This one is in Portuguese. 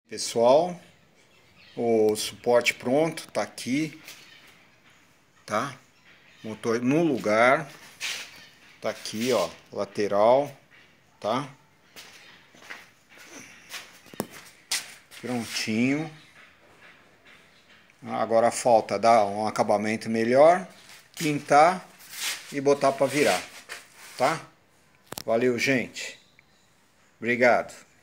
Pessoal, o suporte pronto, tá aqui, tá? Motor no lugar, tá aqui, ó, lateral, tá? Prontinho. Agora falta dar um acabamento melhor, pintar e botar para virar, tá? Valeu, gente. Obrigado.